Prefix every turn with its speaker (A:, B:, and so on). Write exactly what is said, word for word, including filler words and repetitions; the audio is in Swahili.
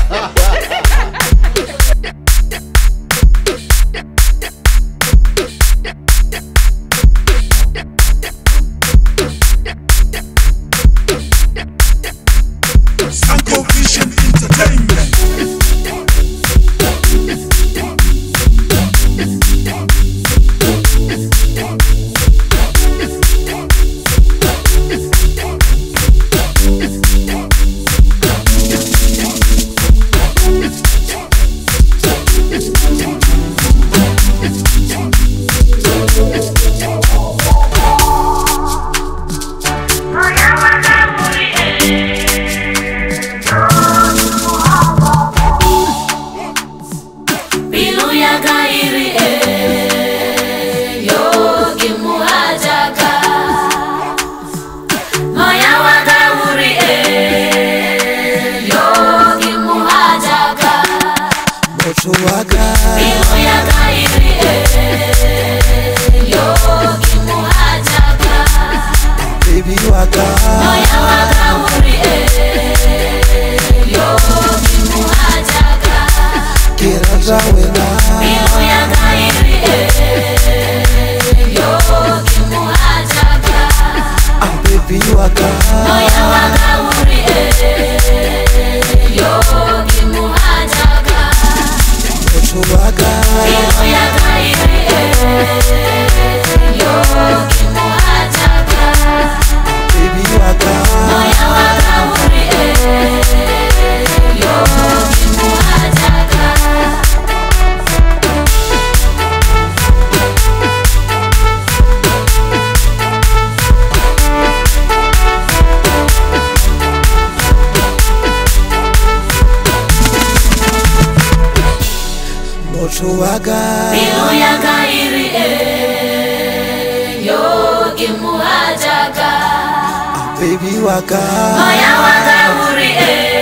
A: Sanko Vision Entertainment.
B: Mochuwaga
C: Biluya kairi yogi muhajaga
B: baby waga
C: Moya waga uri yogi muhajaga
B: Kiraja wena
C: Biluya kairi yogi muhajaga
B: Ah baby waga
C: Moya waga uri yogi muhajaga
B: Mochuwaga
C: Biluya kairi yogi muhajaga
B: baby waga
C: Moya waga uri yogi muhajaga
B: Mochuwaga
C: Biluya kairi yogi muhajaga
B: Ah baby waga
C: Moya waga uri